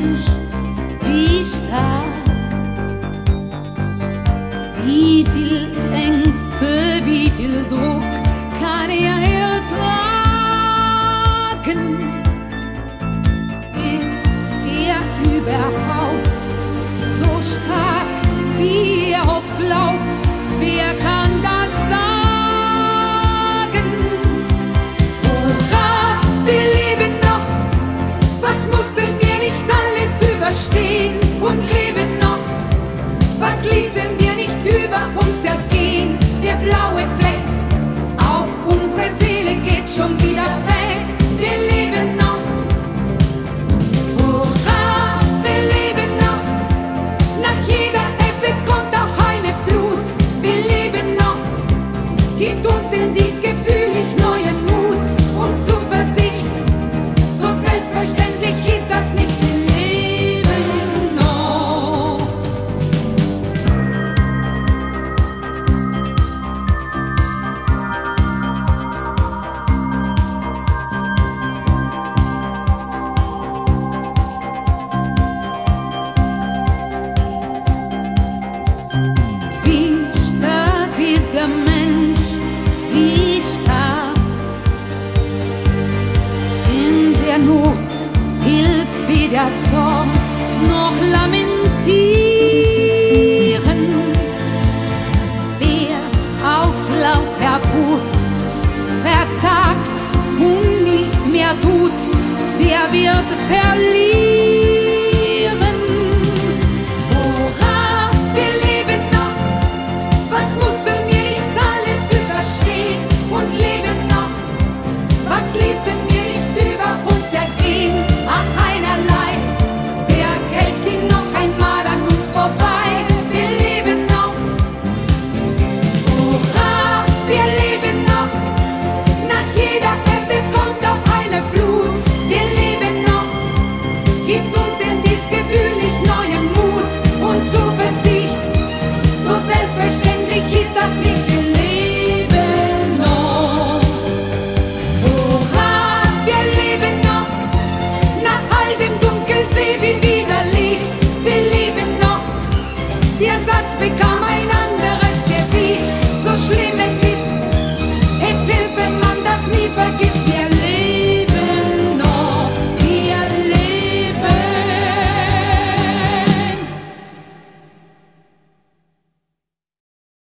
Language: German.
Mensch, wie stark, wie viel Ängste, wie viel Druck kann er ertragen? Ist er überhaupt so stark, wie er oft glaubt? Wer kann das sagen? Hurra, wir leben noch, was mussten wir nicht alles überstehen und leben noch, was ließen wir nicht über uns ergehen? Der blaue Fleck auf unsere Seele geht schon wieder weg, wir leben noch. Hurra, wir leben noch, nach jeder Ebbe kommt auch eine Flut, wir leben noch, gibt uns in dies gefühlig neuen Mut und Zuversicht, so selbstverständlich ist das nicht, wir leben noch. Wie stark ist der Mensch, wie stark. In der Not hilft weder Zorn noch Lamentieren. Wer aus lauter Wut verzagt und nichts mehr tut, der wird verlieren. Hurra, wir leben noch, was mussten wir nicht alles überstehen und leben noch, was ließen wir